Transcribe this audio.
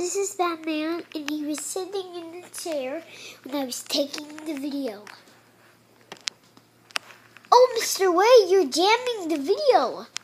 this is Batman, and he was sitting in the chair when I was taking the video. Oh, Mr. Wade, you're jamming the video.